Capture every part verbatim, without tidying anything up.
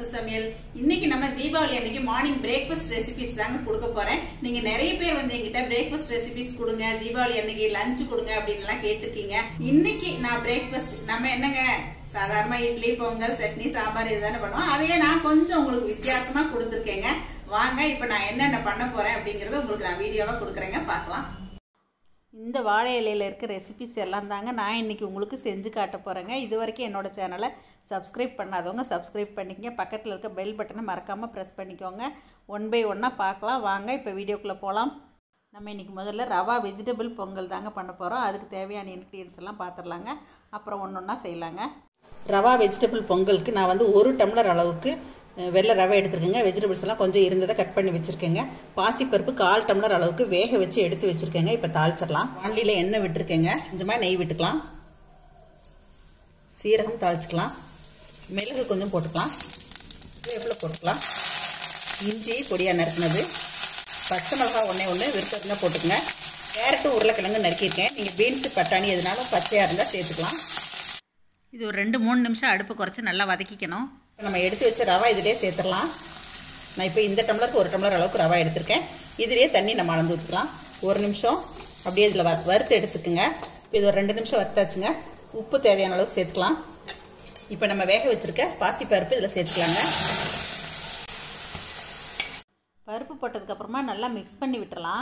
சமையல். இன்னைக்கு நம்ம தீபாவளி அன்னைக்கு மார்னிங் பிரேக்ஃபாஸ்ட் ரெசிபிஸ் தாங்க கொடுக்க போறேன். நீங்க நிறைய பேர் வந்து என்கிட்ட பிரேக்ஃபாஸ்ட் ரெசிபிஸ் கொடுங்க, தீபாவளி அன்னைக்கு லஞ்ச் கொடுங்க அப்படின்னு எல்லாம் கேட்டிருக்கீங்க. இன்னைக்கு நான் பிரேக்ஃபாஸ்ட் நம்ம என்னங்க சாதாரணமா இட்லி, பொங்கல், சட்னி, சாம்பார் இதுதானே பண்ணுவோம். அதையே நான் கொஞ்சம் உங்களுக்கு வித்தியாசமா கொடுத்துருக்கேங்க. வாங்க இப்ப நான் என்னென்ன பண்ண போறேன் அப்படிங்கறத உங்களுக்கு நான் வீடியோவா கொடுக்குறேங்க, பார்க்கலாம். இந்த வாழை இலையில் இருக்க ரெசிபிஸ் எல்லாம் தாங்க நான் இன்றைக்கி உங்களுக்கு செஞ்சு காட்ட போகிறேங்க. இது வரைக்கும் என்னோடய சேனலை சப்ஸ்கிரைப் பண்ணாதவங்க சப்ஸ்கிரைப் பண்ணிக்கங்க. பக்கத்தில் இருக்க பெல் பட்டனை மறக்காமல் ப்ரெஸ் பண்ணிக்கோங்க. ஒன் பை ஒன்னாக பார்க்கலாம். வாங்க இப்போ வீடியோக்குள்ளே போகலாம். நம்ம இன்றைக்கி முதல்ல ரவா வெஜிடபிள் பொங்கல் தாங்க பண்ண போகிறோம். அதுக்கு தேவையான இன்க்ரீடியன்ஸ் எல்லாம் பார்த்துடலாங்க, அப்புறம் ஒன்று ஒன்றா செய்யலாங்க. ரவா வெஜிடபிள் பொங்கலுக்கு நான் வந்து ஒரு டம்ளர் அளவுக்கு வெள்ளை ரவை எடுத்துருக்கேங்க. வெஜிடபிள்ஸ் எல்லாம் கொஞ்சம் இருந்ததை கட் பண்ணி வச்சுருக்கேங்க. பாசிப்பருப்பு கால் டம்ளர் அளவுக்கு வேக வச்சு எடுத்து வச்சுருக்கேங்க. இப்போ தாளிச்சிடலாம். வாண்டியில் எண்ணெய் விட்டுருக்கேங்க, கொஞ்சமாக நெய் விட்டுக்கலாம். சீரகம் தாளிச்சிக்கலாம். மிளகு கொஞ்சம் போட்டுக்கலாம். வேப்பிலை போட்டுக்கலாம். இஞ்சி பொடியாக நறுக்கினது, பச்சை மிளகா ஒன்றே ஒன்று விருப்பத்துங்க போட்டுக்கங்க. கேரட்டும் உருளைக்கிழங்கு நறுக்கியிருக்கேன். நீங்கள் பீன்ஸு பட்டாணி எதுனாலும் பச்சையாக இருந்தால் சேர்த்துக்கலாம். இது ஒரு ரெண்டு மூணு நிமிஷம் அடுப்பு குறைச்சி நல்லா வதக்கிக்கணும். நம்ம எடுத்து வச்ச ரவா இதிலே சேர்த்துடலாம். நான் இப்போ இந்த டம்ளருக்கு ஒரு டம்ளர் அளவுக்கு ரவா எடுத்திருக்கேன். இதிலே தண்ணி நம்ம அளந்து ஊற்றிக்கலாம். ஒரு நிமிஷம் அப்படியே இதில் வ வறுத்து எடுத்துக்குங்க. இப்போ இது ஒரு ரெண்டு நிமிஷம் வறுத்தாச்சுங்க. உப்பு தேவையான அளவுக்கு சேர்த்துக்கலாம். இப்போ நம்ம வேக வச்சுருக்க பாசி பருப்பு இதில் சேர்த்துக்கலாங்க. பருப்பு போட்டதுக்கப்புறமா நல்லா மிக்ஸ் பண்ணி விட்டுறலாம்.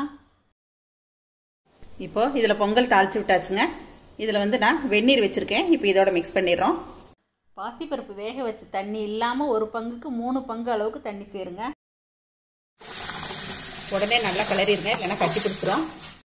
இப்போது இதில் பொங்கல் தாளித்து விட்டாச்சுங்க. இதில் வந்து நான் வெந்நீர் வச்சுருக்கேன். இப்போ இதோட மிக்ஸ் பண்ணிடுறோம். பாசிப்பருப்பு வேக வச்ச தண்ணி இல்லாமல் ஒரு பங்குக்கு மூணு பங்கு அளவுக்கு தண்ணி சேருங்க. உடனே நல்லா கிளறிடுங்க, இல்லைன்னா கட்டி பிடிச்சிரும்.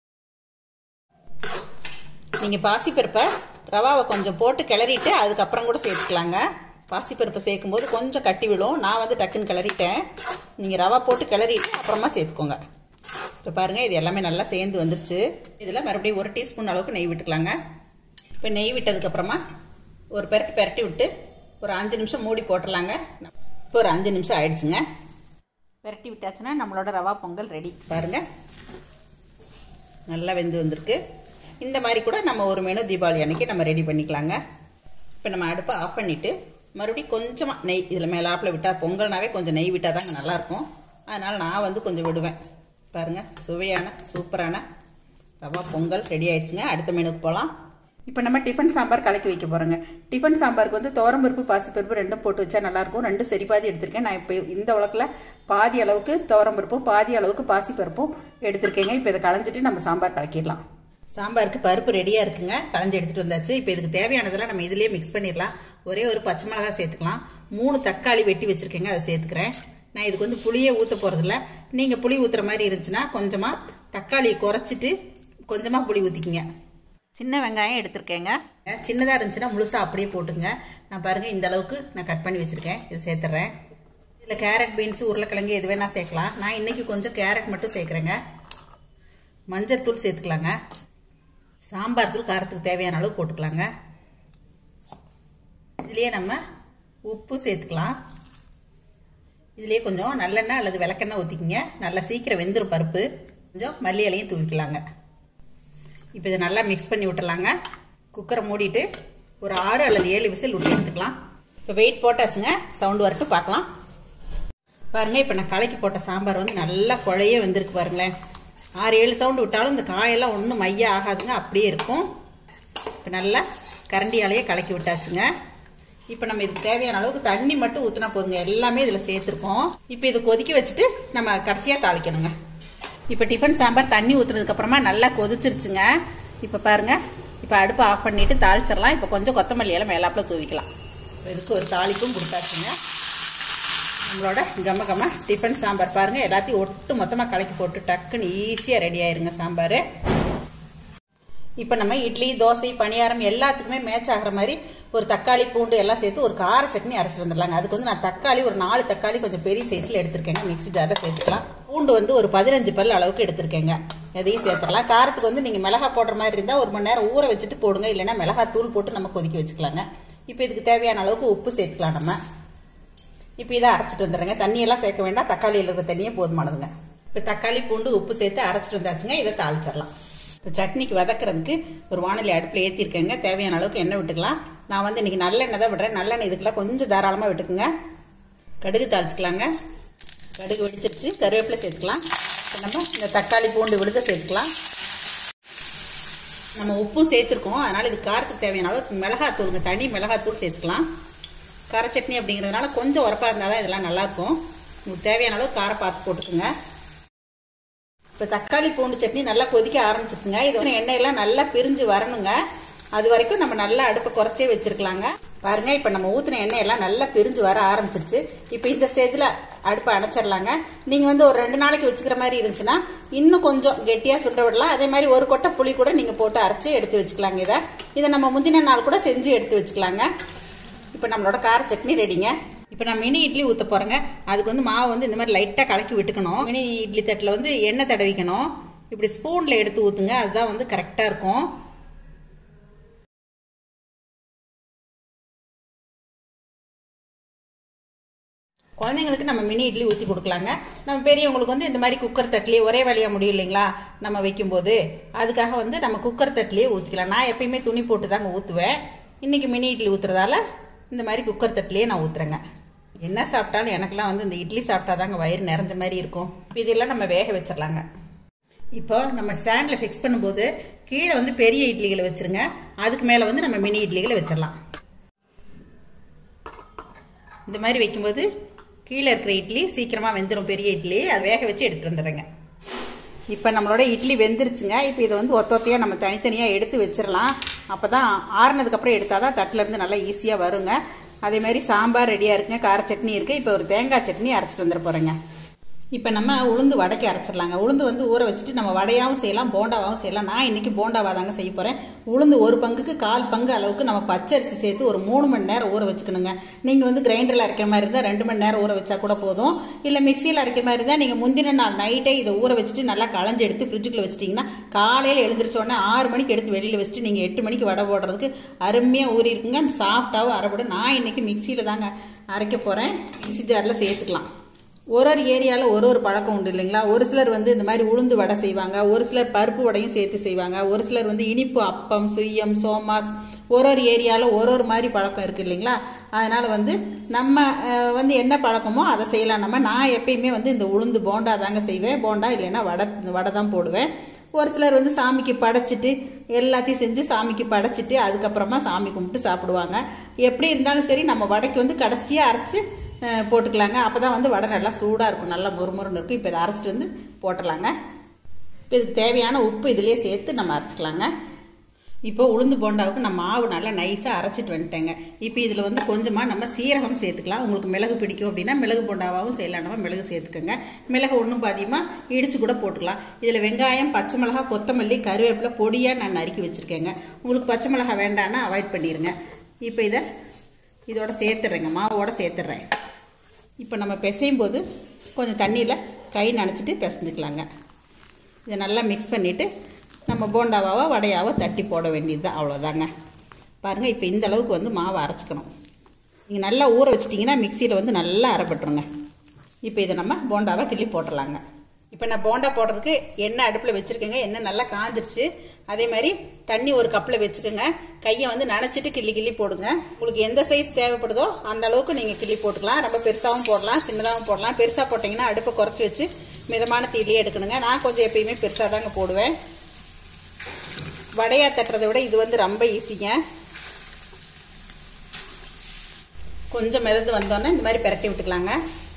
நீங்கள் பாசிப்பருப்பை ரவாவை கொஞ்சம் போட்டு கிளறிட்டு அதுக்கப்புறம் கூட சேர்த்துக்கலாங்க. பாசிப்பருப்பை சேர்க்கும்போது கொஞ்சம் கட்டி விடும். நான் வந்து டக்குன்னு கிளறிட்டேன். நீங்கள் ரவா போட்டு கிளறிட்டு அப்புறமா சேர்த்துக்கோங்க. இப்போ பாருங்கள், இது எல்லாமே நல்லா சேர்ந்து வந்துருச்சு. இதில் மறுபடியும் ஒரு டீஸ்பூன் அளவுக்கு நெய் விட்டுக்கலாங்க. இப்போ நெய் விட்டதுக்கப்புறமா ஒரு பெரட்டி பெரட்டி விட்டு ஒரு அஞ்சு நிமிஷம் மூடி போட்டுடலாங்க. இப்போ ஒரு அஞ்சு நிமிஷம் ஆயிடுச்சுங்க. பெரட்டி விட்டாச்சுன்னா நம்மளோட ரவா பொங்கல் ரெடி. பாருங்கள், நல்லா வெந்து வந்திருக்கு. இந்த மாதிரி கூட நம்ம ஒரு மெனு தீபாவளி அன்னைக்கு நம்ம ரெடி பண்ணிக்கலாங்க. இப்போ நம்ம அடுப்பை ஆஃப் பண்ணிவிட்டு மறுபடியும் கொஞ்சமாக நெய் இதில் மேலாப்பில் விட்டால், பொங்கல்னாவே கொஞ்சம் நெய் விட்டால் தாங்க நல்லாயிருக்கும். அதனால் நான் வந்து கொஞ்சம் விடுவேன். பாருங்கள், சுவையான சூப்பரான ரவா பொங்கல் ரெடி ஆயிடுச்சுங்க. அடுத்த மெனுக்கு போகலாம். இப்போ நம்ம டிஃபன் சாம்பார் கலக்கி வைக்க போகிறோங்க. டிஃபன் சாம்பாருக்கு வந்து துவரம்பருப்பு பாசிப்பருப்பு ரெண்டும் போட்டு வச்சா நல்லாயிருக்கும். ரெண்டு சரி பாதி எடுத்திருக்கேன். நான் இப்போ இந்த உலக்கில் பாதி அளவுக்கு துவரம்பருப்பும் பாதி அளவுக்கு பாசிப்பருப்பும் எடுத்திருக்கேங்க. இப்போ இதை களைஞ்சிட்டு நம்ம சாம்பார் கலக்கிடலாம். சாம்பாருக்கு பருப்பு ரெடியாக இருக்குங்க, களைஞ்சி எடுத்துகிட்டு வந்தாச்சு. இப்போ இதுக்கு தேவையானதெல்லாம் நம்ம இதிலேயே மிக்ஸ் பண்ணிடலாம். ஒரே ஒரு பச்சை மிளகா சேர்த்துக்கலாம். மூணு தக்காளி வெட்டி வச்சுருக்கேங்க, அதை சேர்த்துக்கிறேன். நான் இதுக்கு வந்து புளியே ஊற்ற போகிறதில்ல. நீங்கள் புளி ஊற்றுற மாதிரி இருந்துச்சுன்னா கொஞ்சமாக தக்காளியை குறைச்சிட்டு கொஞ்சமாக புளி ஊற்றிக்கிங்க. சின்ன வெங்காயம் எடுத்துருக்கேங்க. சின்னதாக இருந்துச்சுன்னா முழுசாக அப்படியே போட்டுங்க. நான் பாருங்கள் இந்த அளவுக்கு நான் கட் பண்ணி வச்சுருக்கேன். இதை சேர்த்துட்றேன். இதில் கேரட், பீன்ஸு, உருளைக்கிழங்கு எது வேணால் சேர்க்கலாம். நான் இன்றைக்கி கொஞ்சம் கேரட் மட்டும் சேர்க்குறேங்க. மஞ்சள் தூள் சேர்த்துக்கலாங்க. சாம்பார் தூள் காரத்துக்கு தேவையான அளவு போட்டுக்கலாங்க. இதுலேயே நம்ம உப்பு சேர்த்துக்கலாம். இதுலேயே கொஞ்சம் நல்லெண்ணெய் அல்லது விளக்கெண்ணெய் ஊற்றிக்கிங்க. நல்லா சீக்கிரம் வெந்துடும் பருப்பு. கொஞ்சம் மல்லி இலையும் தூவிக்கலாங்க. இப்போ இதை நல்லா மிக்ஸ் பண்ணி விட்டுறலாங்க. குக்கரை மூடிட்டு ஒரு ஆறு அல்லது ஏழு விசில் விட்டு எடுத்துக்கலாம். இப்போ வெயிட் போட்டாச்சுங்க. சவுண்டு வரட்டும், பார்க்கலாம். பாருங்கள், இப்போ நான் கலக்கி போட்ட சாம்பார் வந்து நல்லா குழைய வெந்திருக்கு பாருங்களேன். ஆறு ஏழு சவுண்டு விட்டாலும் இந்த காயெல்லாம் ஒன்றும் மைய ஆகாதுங்க, அப்படியே இருக்கும். இப்போ நல்லா கரண்டியாலேயே கலக்கி விட்டாச்சுங்க. இப்போ நம்ம இதுக்கு தேவையான அளவுக்கு தண்ணி மட்டும் ஊற்றினா போதுங்க. எல்லாமே இதில் சேர்த்துருக்கோம். இப்போ இதை கொதிக்க வச்சுட்டு நம்ம கடைசியாக தாளிக்கணுங்க. இப்போ டிஃபன் சாம்பார் தண்ணி ஊற்றுனதுக்கப்புறமா நல்லா கொதிச்சிருச்சுங்க. இப்போ பாருங்கள், இப்போ அடுப்பை ஆஃப் பண்ணிவிட்டு தாளிச்சிடலாம். இப்போ கொஞ்சம் கொத்தமல்லி எல்லாம் மேலாப்பில் தூவிக்கலாம். இதுக்கு ஒரு தாளிப்பும் கொடுத்தாச்சுங்க. நம்மளோட கம்ம கம்ம டிஃபன் சாம்பார் பாருங்கள், எல்லாத்தையும் ஒட்டு மொத்தமாக கலக்கி போட்டு டக்குன்னு ஈஸியாக ரெடி ஆயிருங்க சாம்பார். இப்போ நம்ம இட்லி, தோசை, பணியாரம் எல்லாத்துக்குமே மேட்ச் ஆகிற மாதிரி ஒரு தக்காளி, பூண்டு எல்லாம் சேர்த்து ஒரு கார சட்னி அரைச்சிட்டு வந்துடலாங்க. அதுக்கு வந்து நான் தக்காளி ஒரு நாலு தக்காளி கொஞ்சம் பெரிய சைஸில் எடுத்திருக்கேங்க. மிக்ஸி ஜாரில் சேர்த்துக்கலாம். பூண்டு வந்து ஒரு பதினஞ்சு பல் அளவுக்கு எடுத்திருக்கேங்க. எதையும் சேர்த்துக்கலாம். காரத்துக்கு வந்து நீங்கள் மிளகா போடுற மாதிரி இருந்தால் ஒரு மணி நேரம் ஊற வச்சுட்டு போடுங்க, இல்லைன்னா மிளகா தூள் போட்டு நம்ம கொதிக்க வச்சுக்கலாங்க. இப்போ இதுக்கு தேவையான அளவுக்கு உப்பு சேர்த்துக்கலாம் நம்ம. இப்போ இதை அரைச்சிட்டு வந்துடுறேங்க. தண்ணியெல்லாம் சேர்க்க வேண்டாம், தக்காளியில் இருக்கிற தண்ணியே போதுமானதுங்க. இப்போ தக்காளி, பூண்டு, உப்பு சேர்த்து அரைச்சிட்டு வந்தாச்சுங்க. இதை தாளிச்சிடலாம். இப்போ சட்னிக்கு வதக்கிறதுக்கு ஒரு வானொலி அடுப்பில் ஏற்றிருக்கேங்க. தேவையான அளவுக்கு எண்ணெய் விட்டுக்கலாம். நான் வந்து இன்றைக்கி நல்லெண்ணெய் தான் விடுறேன். நல்லெண்ணெய் இதுக்கெல்லாம் கொஞ்சம் தாராளமாக விட்டுக்குங்க. கடுகு தாளிச்சுக்கலாங்க. கடுகு வெடிச்சிருச்சு, கருவேப்பிலை சேர்த்துக்கலாம். இப்போ நம்ம இந்த தக்காளி பூண்டு விழுத சேர்த்துக்கலாம். நம்ம உப்பும் சேர்த்துருக்கோம், அதனால் இது காரத்துக்கு தேவையான அளவு மிளகாத்தூளுங்க, தனி மிளகாத்தூள் சேர்த்துக்கலாம். கார சட்னி அப்படிங்கிறதுனால கொஞ்சம் உரப்பாக இருந்தால் தான் இதெல்லாம் நல்லாயிருக்கும். உங்களுக்கு தேவையான அளவு காரம் பார்த்து போட்டுக்கோங்க. இப்போ தக்காளி பூண்டு சட்னி நல்லா கொதிக்க ஆரம்பிச்சிருச்சுங்க. இது வந்து எண்ணெயெல்லாம் நல்லா பிரிஞ்சு வரணுங்க. அது வரைக்கும் நம்ம நல்லா அடுப்பை குறைச்சே வச்சுருக்கலாங்க. பாருங்கள், இப்போ நம்ம ஊற்றின எண்ணெயெல்லாம் நல்லா பிரிஞ்சு வர ஆரம்பிச்சிருச்சு. இப்போ இந்த ஸ்டேஜில் அடுப்பை அணைச்சிடலாங்க. நீங்கள் வந்து ஒரு ரெண்டு நாளைக்கு வச்சுக்கிற மாதிரி இருந்துச்சுன்னா இன்னும் கொஞ்சம் கெட்டியாக சுண்ட விடலாம். அதே மாதிரி ஒரு கொட்டை புளி கூட நீங்கள் போட்டு அரைச்சி எடுத்து வச்சுக்கலாங்க. இதை இதை நம்ம முந்தின நாள் கூட செஞ்சு எடுத்து வச்சுக்கலாங்க. இப்போ நம்மளோட கார சட்னி ரெடிங்க. இப்போ நான் மினி இட்லி ஊற்ற போகிறேங்க. அதுக்கு வந்து மாவு வந்து இந்த மாதிரி லைட்டாக கலக்கி விட்டுக்கணும். மினி இட்லி தட்டில் வந்து எண்ணெய் தடவிக்கணும். இப்படி ஸ்பூனில் எடுத்து ஊற்றுங்க, அதுதான் வந்து கரெக்டாக இருக்கும். குழந்தைங்களுக்கு நம்ம மினி இட்லி ஊற்றி கொடுக்கலாங்க. நம்ம பெரியவங்களுக்கு வந்து இந்த மாதிரி குக்கர் தட்டிலே ஒரே வேலையாக முடியும் இல்லைங்களா நம்ம வைக்கும்போது, அதுக்காக வந்து நம்ம குக்கர் தட்டிலே ஊற்றிக்கலாம். நான் எப்பயுமே துணி போட்டு தாங்க ஊற்றுவேன். இன்றைக்கி மினி இட்லி ஊற்றுறதால இந்த மாதிரி குக்கர் தட்டிலே நான் ஊற்றுறேங்க. என்ன சாப்பிட்டாலும் எனக்கெல்லாம் வந்து இந்த இட்லி சாப்பிட்டா தாங்க வயிறு நிறைஞ்ச மாதிரி இருக்கும். இப்போ இதெல்லாம் நம்ம வேக வச்சிடலாங்க. இப்போ நம்ம ஸ்டாண்டில் ஃபிக்ஸ் பண்ணும்போது கீழே வந்து பெரிய இட்லிகளை வச்சுருங்க, அதுக்கு மேலே வந்து நம்ம மினி இட்லிகளை வச்சிடலாம். இந்த மாதிரி வைக்கும்போது கீழே இருக்கிற இட்லி சீக்கிரமாக வெந்துடும். பெரிய இட்லி அதை வேக வச்சு எடுத்துகிட்டு வந்துடுறேங்க. இப்போ நம்மளோட இட்லி வெந்துருச்சுங்க. இப்போ இதை வந்து ஒத்த ஒத்தையாக நம்ம தனித்தனியாக எடுத்து வச்சிடலாம். அப்போ தான் ஆறுனதுக்கப்புறம் எடுத்தால் தான் தட்டிலேருந்து நல்லா ஈஸியாக வருங்க. அதேமாதிரி சாம்பார் ரெடியாக இருக்குங்க, கார சட்னி இருக்குது. இப்போ ஒரு தேங்காய் சட்னி அரைச்சிட்டு வந்துட போகிறேங்க. இப்போ நம்ம உளுந்து வடைக்கு அரைச்சிடலாங்க. உளுந்து வந்து ஊற வச்சுட்டு நம்ம வடையாகவும் செய்யலாம், போண்டாவாகவும் செய்யலாம். நான் இன்றைக்கி போண்டாவாக தாங்க செய்ய போகிறேன். உளுந்து ஒரு பங்குக்கு கால் பங்கு அளவுக்கு நம்ம பச்சரிசி சேர்த்து ஒரு மூணு மணி நேரம் ஊற வச்சுக்கணுங்க. நீங்கள் வந்து கிரைண்டரில் அரைக்கிற மாதிரி இருந்தால் ரெண்டு மணி நேரம் ஊற வச்சா கூட போதும். இல்லை மிக்சியில் அரைக்கிற மாதிரி இருந்தால் நீங்கள் முந்தின நாள் நைட்டே இதை ஊற வச்சுட்டு நல்லா களைஞ்சி எடுத்து ஃப்ரிட்ஜுக்குள்ளே வச்சிட்டிங்கன்னா காலையில் எழுந்திரிச்சோடனே ஆறு மணிக்கு எடுத்து வெளியில் வச்சுட்டு நீங்கள் எட்டு மணிக்கு வடை போடுறதுக்கு அருமையாக ஊறி இருக்குங்க. சாஃப்டாகவும் அரைப்படும். நான் இன்றைக்கி மிக்சியில் தாங்க அரைக்க போகிறேன். மிக்சி ஜாரில் சேர்த்துக்கலாம். ஒரு ஒரு ஏரியாவில் ஒரு ஒரு பழக்கம் உண்டு இல்லைங்களா. ஒரு சிலர் வந்து இந்த மாதிரி உளுந்து வடை செய்வாங்க, ஒரு சிலர் பருப்பு வடையும் சேர்த்து செய்வாங்க, ஒரு சிலர் வந்து இனிப்பு அப்பம், சுய்யம், சோமாஸ், ஒரு ஒரு ஏரியாவில் ஒரு ஒரு மாதிரி பழக்கம் இருக்குது இல்லைங்களா. அதனால் வந்து நம்ம வந்து என்ன பழக்கமோ அதை செய்யலாம். நம்ம நான் எப்பயுமே வந்து இந்த உளுந்து போண்டா தாங்க செய்வேன். போண்டா இல்லைன்னா வடை வடை தான் போடுவேன். ஒரு சிலர் வந்து சாமிக்கு படைச்சிட்டு எல்லாத்தையும் செஞ்சு சாமிக்கு படைச்சிட்டு அதுக்கப்புறமா சாமி கும்பிட்டு சாப்பிடுவாங்க. எப்படி இருந்தாலும் சரி நம்ம வடைக்கு வந்து கடைசியாக அரைச்சி போட்டுக்கலாங்க. அப்போ தான் வந்து வடை நல்லா சூடாக இருக்கும், நல்லா முறுமுறுன்னு இருக்கும். இப்போ இதை அரைச்சிட்டு வந்து போட்டுடலாங்க. இப்போ இதுக்கு தேவையான உப்பு இதிலே சேர்த்து நம்ம அரைச்சிக்கலாங்க. இப்போ உளுந்து போண்டாவுக்கு நம்ம மாவு நல்லா நைஸாக அரைச்சிட்டு வந்துட்டேங்க. இப்போ இதில் வந்து கொஞ்சமாக நம்ம சீரகம் சேர்த்துக்கலாம். உங்களுக்கு மிளகு பிடிக்கும் அப்படின்னா மிளகு போண்டாவாகவும் செய்யலாம். நம்ம மிளகு சேர்த்துக்கோங்க. மிளகு ஒன்றும் பாதியமாக இடித்து கூட போட்டுக்கலாம். இதில் வெங்காயம், பச்சை மிளகா, கொத்தமல்லி, கருவேப்பிலை பொடியாக நான் நறுக்கி வச்சுருக்கேங்க. உங்களுக்கு பச்சை மிளகா வேண்டான்னா அவாய்ட் பண்ணிடுங்க. இப்போ இதை இதோட சேர்த்துட்றேங்க, மாவோட சேர்த்துட்றேன். இப்போ நம்ம பிசையும் போது கொஞ்சம் தண்ணியில் கை நனைச்சிட்டு பிசைஞ்சிக்கலாங்க. இதை நல்லா மிக்ஸ் பண்ணிவிட்டு நம்ம போண்டாவாவோ வடையாவோ தட்டி போட வேண்டியது தான், அவ்வளோதாங்க. பாருங்கள், இப்போ இந்த அளவுக்கு வந்து மாவை அரைச்சிக்கணும். நீங்கள் நல்லா ஊற வச்சிட்டிங்கன்னா மிக்சியில் வந்து நல்லா அரைப்பட்டுருங்க. இப்போ இதை நம்ம போண்டாவை கிள்ளி போட்டுடலாங்க. இப்போ நான் போண்டா போடுறதுக்கு எண்ணெய் அடுப்பில் வச்சுருக்கேங்க. எண்ணெய் நல்லா காஞ்சிருச்சு. அதே மாதிரி தண்ணி ஒரு கப்பில் வச்சுக்கோங்க. கையை வந்து நனைச்சிட்டு கிள்ளி கிள்ளி போடுங்க. உங்களுக்கு எந்த சைஸ் தேவைப்படுதோ அந்த அளவுக்கு நீங்கள் கிள்ளி போட்டுக்கலாம். ரொம்ப பெருசாகவும் போடலாம், சின்னதாகவும் போடலாம். பெருசாக போட்டிங்கன்னா அடுப்பை குறைச்சி வச்சு மிதமான தீயிலே எடுக்கணுங்க. நான் கொஞ்சம் எப்பயுமே பெருசாக தாங்க போடுவேன். வடையாக தட்டுறதை விட இது வந்து ரொம்ப ஈஸிங்க. கொஞ்சம் மிதந்து வந்தோன்னே இந்த மாதிரி பிரட்டி விட்டுக்கலாங்க.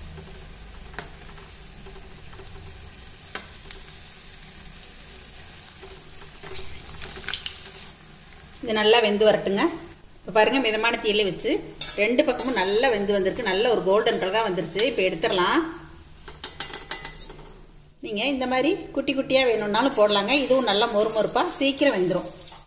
இது நல்லா வெந்து வரட்டுங்க. இப்போ பாருங்கள், மிதமான தீயிலே வச்சு ரெண்டு பக்கமும் நல்லா வெந்து வந்திருக்கு. நல்ல ஒரு கோல்டன் கலராக வந்துருச்சு. இப்போ எடுத்துடலாம். நீங்கள் இந்த மாதிரி குட்டி குட்டியாக வேணும்னாலும் போடலாங்க. இதுவும் நல்லா மொறுமொறுப்பாக சீக்கிரம் வெந்துடும்.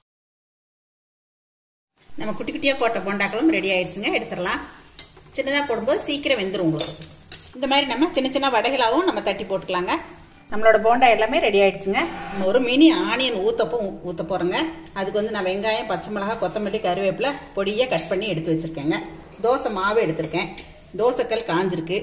நம்ம குட்டி குட்டியாக போட்ட போண்டாக்களும் ரெடி ஆயிடுச்சுங்க. எடுத்துடலாம். சின்னதாக போடும்போது சீக்கிரம் வெந்துடும் உங்களுக்கு. இந்த மாதிரி நம்ம சின்ன சின்ன வடைகளாகவும் நம்ம தட்டி போட்டுக்கலாங்க. நம்மளோட போண்டா எல்லாமே ரெடி ஆகிடுச்சுங்க. நம்ம ஒரு மினி ஆனியன் ஊற்றப்போ ஊற்ற போகிறோங்க. அதுக்கு வந்து நான் வெங்காயம், பச்சை மிளகா, கொத்தமல்லி, கருவேப்பிலை பொடியாக கட் பண்ணி எடுத்து வச்சுருக்கேங்க. தோசை மாவு எடுத்திருக்கேன். தோசைக்கல் காஞ்சிருக்கு.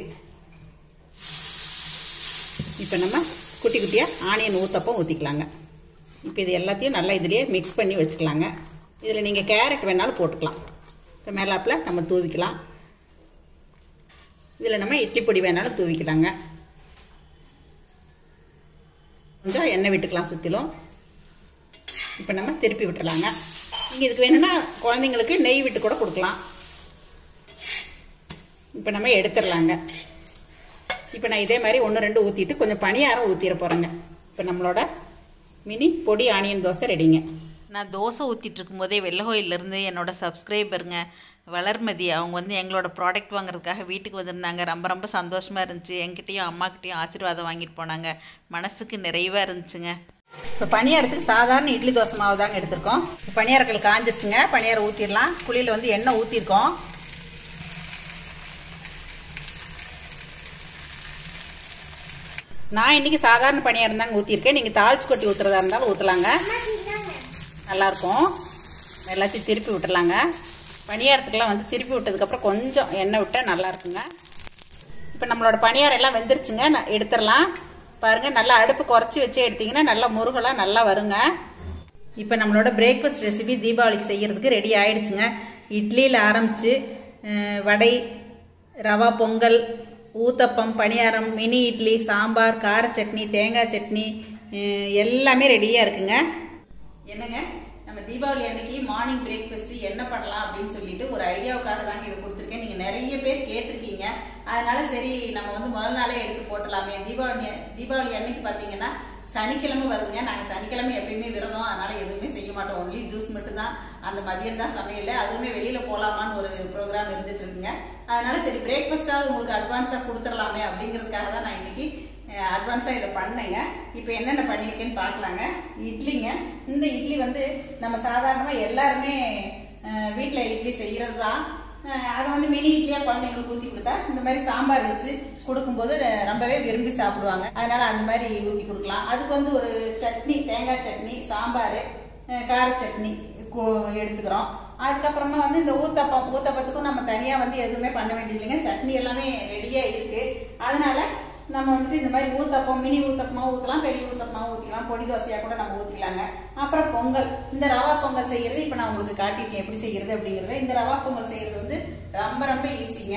இப்போ நம்ம குட்டி குட்டியாக ஆனியன் ஊற்றப்போ ஊற்றிக்கலாங்க. இப்போ இது எல்லாத்தையும் நல்லா இதிலேயே மிக்ஸ் பண்ணி வச்சுக்கலாங்க. இதில் நீங்கள் கேரட் வேணாலும் போட்டுக்கலாம். இப்போ மேலாப்பில் நம்ம தூவிக்கலாம். இதில் நம்ம இட்லி பொடி வேணாலும் தூவிக்கலாங்க. கொஞ்சம் எண்ணெய் விட்டுக்கலாம் சுற்றிலும். இப்போ நம்ம திருப்பி விட்டுறலாங்க. நீங்கள் இதுக்கு வேணும்னா குழந்தைங்களுக்கு நெய் விட்டு கூட கொடுக்கலாம். இப்போ நம்ம எடுத்துடலாங்க. இப்போ நான் இதே மாதிரி ஒன்று ரெண்டு ஊற்றிட்டு கொஞ்சம் பணியாரம் ஊற்றிட போகிறேங்க. இப்போ நம்மளோட மினி பொடி ஆனியன் தோசை ரெடிங்க. நான் தோசை ஊற்றிட்டு இருக்கும்போதே வெள்ளை கோயிலேருந்து என்னோடய சப்ஸ்கிரைபருங்க வளர்மதி அவங்க வந்து எங்களோட ப்ராடக்ட் வாங்குறதுக்காக வீட்டுக்கு வந்திருந்தாங்க. ரொம்ப ரொம்ப சந்தோஷமாக இருந்துச்சு. என்கிட்டையும் அம்மாக்கிட்டையும் ஆசீர்வாதம் வாங்கிட்டு போனாங்க. மனசுக்கு நிறைவாக இருந்துச்சுங்க. இப்போ பணியாரத்துக்கு சாதாரண இட்லி தோசை மாவு தாங்க எடுத்திருக்கோம். பணியாரக்கல் காஞ்சிருச்சுங்க. பணியாரம் ஊற்றிடலாம். குழியில் வந்து எண்ணெய் ஊற்றிருக்கோம். நான் இன்றைக்கி சாதாரண பணியாரம் தாங்க ஊற்றிருக்கேன். நீங்கள் தாளிச்சு கொட்டி ஊற்றுறதா இருந்தாலும் ஊற்றலாங்க, நல்லாயிருக்கும். எல்லாத்தையும் திருப்பி விட்டுறலாங்க. பணியாரத்துக்கெல்லாம் வந்து திருப்பி விட்டதுக்கப்புறம் கொஞ்சம் எண்ணெய் விட்டால் நல்லாயிருக்குங்க. இப்போ நம்மளோட பணியாரம் எல்லாம் வெந்துருச்சுங்க. நான் எடுத்துடலாம். பாருங்கள், நல்லா அடுப்பு குறைச்சி வச்சே எடுத்திங்கன்னா நல்லா முருகலாக நல்லா வருங்க. இப்போ நம்மளோட பிரேக்ஃபாஸ்ட் ரெசிபி தீபாவளிக்கு செய்கிறதுக்கு ரெடி ஆகிடுச்சுங்க. இட்லியில் ஆரம்பித்து வடை, ரவா பொங்கல், ஊத்தப்பம், பணியாரம், மினி இட்லி, சாம்பார், கார சட்னி, தேங்காய் சட்னி எல்லாமே ரெடியாக இருக்குங்க. என்னங்க, நம்ம தீபாவளி அன்னைக்கு மார்னிங் பிரேக்ஃபாஸ்ட் என்ன பண்ணலாம் அப்படின்னு சொல்லிட்டு ஒரு ஐடியாவுக்காக தாங்க இதை கொடுத்துருக்கேன். நீங்கள் நிறைய பேர் கேட்டிருக்கீங்க. அதனால சரி நம்ம வந்து முதல் நாளே எடுத்து போட்டலாமே. தீபாவளி தீபாவளி அன்னைக்கு பார்த்தீங்கன்னா சனிக்கிழமை வருதுங்க. நாங்கள் சனிக்கிழமை எப்பயுமே விரதம், அதனால எதுவுமே செய்ய மாட்டோம். ஒன்லி ஜூஸ் மட்டும்தான். அந்த மதியம் தான் சமையல். அதுவுமே வெளியில் போகலாமான்னு ஒரு ப்ரோக்ராம் இருந்துட்டு இருக்குங்க. அதனால சரி பிரேக்ஃபாஸ்ட்டாவது உங்களுக்கு அட்வான்ஸாக கொடுத்துடலாமே அப்படிங்கிறதுக்காக தான் நான் இன்னைக்கு அட்வான்ஸாக இதை பண்ணேங்க. இப்போ என்னென்ன பண்ணியிருக்கேன்னு பார்க்கலாங்க. இட்லிங்க. இந்த இட்லி வந்து நம்ம சாதாரணமாக எல்லாருமே வீட்டில் இட்லி செய்கிறது தான். அதை வந்து மினி இட்லியாக குழந்தைங்களுக்கு ஊற்றி கொடுத்தா இந்த மாதிரி சாம்பார் வச்சு கொடுக்கும்போது ரொம்பவே விரும்பி சாப்பிடுவாங்க. அதனால் அந்த மாதிரி ஊற்றி கொடுக்கலாம். அதுக்கு வந்து ஒரு சட்னி, தேங்காய் சட்னி, சாம்பார், கார சட்னி எடுத்துக்கிறோம். அதுக்கப்புறமா வந்து இந்த ஊத்தப்பம், ஊத்தப்பத்துக்கும் நம்ம தனியாக வந்து எதுவுமே பண்ண வேண்டியது இல்லைங்க. சட்னி எல்லாமே ரெடியாக இருக்குது. அதனால் நம்ம வந்துட்டு இந்த மாதிரி ஊத்தப்பம், மினி ஊத்தப்பமாக ஊற்றலாம், பெரிய ஊத்தப்பமாக ஊற்றிக்கலாம், பொடி தோசையாக கூட நம்ம ஊற்றிக்கலாங்க. அப்புறம் பொங்கல், இந்த ரவா பொங்கல் செய்கிறது இப்போ நான் உங்களுக்கு காட்டியிருக்கேன் எப்படி செய்கிறது அப்படிங்கிறத. இந்த ரவா பொங்கல் செய்கிறது வந்து ரொம்ப ரொம்ப ஈஸிங்க.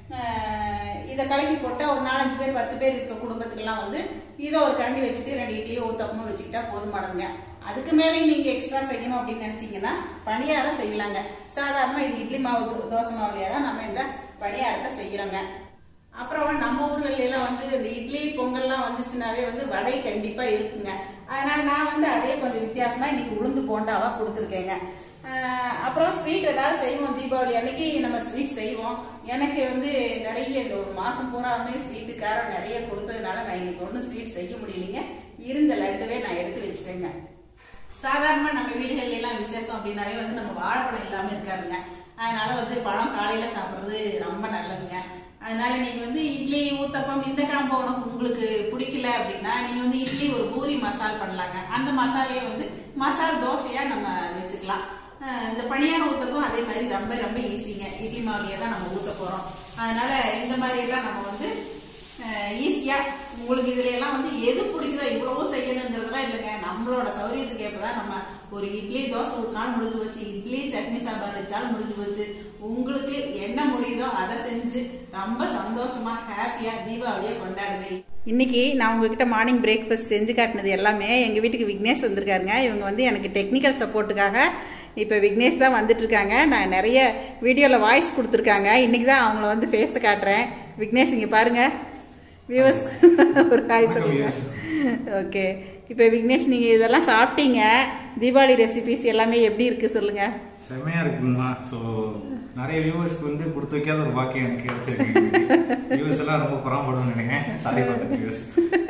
இதை கலக்கி போட்டால் ஒரு நாலஞ்சு பேர் பத்து பேர் இருக்க குடும்பத்துக்கெல்லாம் வந்து இதை ஒரு கரண்டி வச்சுட்டு ரெண்டு இட்லியோ ஊத்தப்பமோ வச்சுக்கிட்டா போதுமானதுங்க. அதுக்கு மேலேயும் நீங்கள் எக்ஸ்ட்ரா செய்யணும் அப்படின்னு நினச்சிங்கன்னா பணியாரம் செய்யலாங்க. சாதாரணமாக இது இட்லி மாவு தோசை மாவுலையே தான் நம்ம இந்த பணியாரத்தை செய்கிறோங்க. அப்புறம் நம்ம ஊர்களெல்லாம் வந்து இந்த இட்லி பொங்கல்லாம் வந்துச்சுன்னாவே வந்து வடை கண்டிப்பாக இருக்குங்க. அதனால் நான் வந்து அதே கொஞ்சம் வித்தியாசமாக இன்றைக்கி உளுந்து போண்டாவாக கொடுத்துருக்கேங்க. அப்புறம் ஸ்வீட் ஏதாவது செய்வோம். தீபாவளி அன்னைக்கு நம்ம ஸ்வீட் செய்வோம். எனக்கு வந்து நிறைய இந்த ஒரு மாதம் பூராமே ஸ்வீட்டு காரம் நிறைய கொடுத்ததுனால நான் இன்னைக்கு ஒன்றும் ஸ்வீட் செய்ய முடியலைங்க. இருந்த லட்டுவே நான் எடுத்து வச்சுக்கேங்க. சாதாரணமாக நம்ம வீடுகள்ல எல்லாம் விசேஷம் அப்படின்னாவே வந்து நம்ம வாழைப்பழம் இல்லாமல் இருக்காதுங்க. அதனால வந்து பழம் காலையில் சாப்பிட்றது ரொம்ப நல்லதுங்க. அதனால நீங்க வந்து இட்லி ஊத்தப்பம் இந்த காம்போ உனக்கு உங்களுக்கு பிடிக்கல அப்படின்னா நீங்க வந்து இட்லி ஒரு பூரி மசால் பண்ணலாங்க. அந்த மசாலையை வந்து மசால் தோசையா நம்ம வச்சுக்கலாம். இந்த பணியாரம் ஊத்துறதும் அதே மாதிரி ரொம்ப ரொம்ப ஈஸிங்க. இட்லி மாவுலையே தான் நம்ம ஊத்த போறோம். அதனால இந்த மாதிரி எல்லாம் நம்ம வந்து ஈஸியா உங்களுக்கு இதுல எல்லாம் வந்து எது பிடிக்குதோ இவ்வளவோ செய்யணுங்கிறதுலாம் இல்லைங்க. நம்மளோட சௌரியத்துக்கு ஏற்பதான் நம்ம ஒரு இட்லி தோசை ஊத்தினாலும் முடிஞ்சு போச்சு, இட்லி சட்னி சாம்பார் வச்சாலும் முடிஞ்சு போச்சு. உங்களுக்கு என்ன முடியுதோ அதை செஞ்சு ரொம்ப சந்தோஷமா ஹாப்பியா தீபாவளியை கொண்டாடுங்க. இன்னைக்கு நான் உங்ககிட்ட மார்னிங் பிரேக்ஃபாஸ்ட் செஞ்சு காட்டினது எல்லாமே எங்கள் வீட்டுக்கு விக்னேஷ் வந்திருக்காருங்க. இவங்க வந்து எனக்கு டெக்னிக்கல் சப்போர்ட்டுக்காக இப்போ விக்னேஷ் தான் வந்துட்டு இருக்காங்க. நான் நிறைய வீடியோவில் வாய்ஸ் கொடுத்துருக்காங்க. இன்றைக்கி தான் அவங்கள வந்து ஃபேஸை காட்டுறேன். விக்னேஷ் இங்கே பாருங்கள், வியூவர்ஸ் ஒரு ஹாய் சொல்லுங்க. ஓகே, இப்போ விக்னேஷ் நீங்கள் இதெல்லாம் சாப்பிட்டீங்க, தீபாவளி ரெசிபிஸ் எல்லாமே எப்படி இருக்குது சொல்லுங்கள். செம்மையாக இருக்குங்கம்மா. ஸோ நிறைய வியூவர்ஸ்க்கு வந்து கொடுத்து வைக்காத ஒரு வாக்கியம் எனக்கு கிடைச்சிருக்கு. வியூவர்ஸ் எல்லாம் ரொம்ப புறம்படுன்னு நினைக்கிறேன். Sorry for the viewers.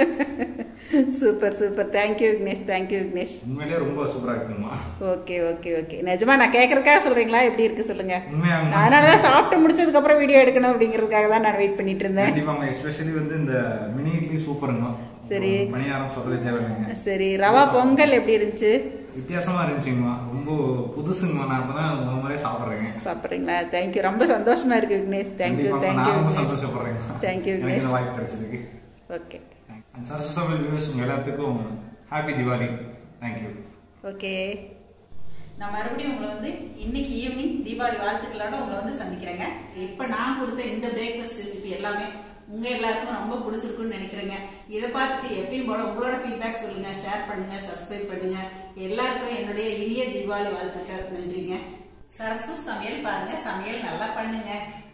Super super, thank you Vignesh, thank you Vignesh. உண்மையிலேயே ரொம்ப சூப்பராக இருக்குங்கம்மா. ஓகே ஓகே ஓகே, நிஜமா நான் கேட்கறதுக்காக சொல்றீங்களா எப்படி இருக்கு சொல்லுங்க. உண்மையாக அதனால தான் சாப்பிட்டு முடிச்சதுக்கு அப்புறம் வீடியோ எடுக்கணும் அப்படிங்கிறதுக்காக தான் நான் வெயிட் பண்ணிட்டு இருந்தேன். கண்டிப்பாங்க, எஸ்பெஷலி வந்து இந்த மினி இட்லி சூப்பருங்க. சரி, பணியாரம் சொல்லவே தேவையில்லைங்க. சரி, ரவா பொங்கல் எப்படி இருந்துச்சு? வித்தியாசமா இருந்துச்சுங்கம்மா, ரொம்ப புதுசுங்கம்மா. நான் இப்பதான் ஒரு முறை சாப்பிட்றேங்க. சாப்பிட்றீங்களா? தேங்க்யூ, ரொம்ப சந்தோஷமா இருக்கு விக்னேஷ். தேங்க்யூ தேங்க்யூ ரொம்ப சந்தோஷப்படுறேன். தேங்க்யூ விக்னேஷ், வாய்ப்பு கிடைச்சதுக்கு. ஓகே, சரசு சமையல் வியூவர்ஸ் உங்க எல்லாத்துக்கும் ஹாப்பி தீபாவளி. தேங்க்யூ. ஓகே, நான் மறுபடியும் உங்களை வந்து இன்னைக்கு ஈவினிங் தீபாவளி வாழ்த்துக்களோட உங்களை வந்து சந்திக்கிறேங்க. இப்போ நான் கொடுத்த இந்த பிரேக்ஃபாஸ்ட் ரெசிபி எல்லாமே உங்கள் எல்லாருக்கும் ரொம்ப பிடிச்சிருக்குன்னு நினைக்கிறேங்க. இதை பார்த்துட்டு எப்பயும் போல உங்களோட ஃபீட்பேக் சொல்லுங்கள், ஷேர் பண்ணுங்கள், சப்ஸ்கிரைப் பண்ணுங்கள். எல்லாருக்கும் என்னுடைய இனிய தீபாவளி வாழ்த்துக்கள். நன்றிங்க. சரசு சமையல் பாருங்கள், சமையல் நல்லா பண்ணுங்க.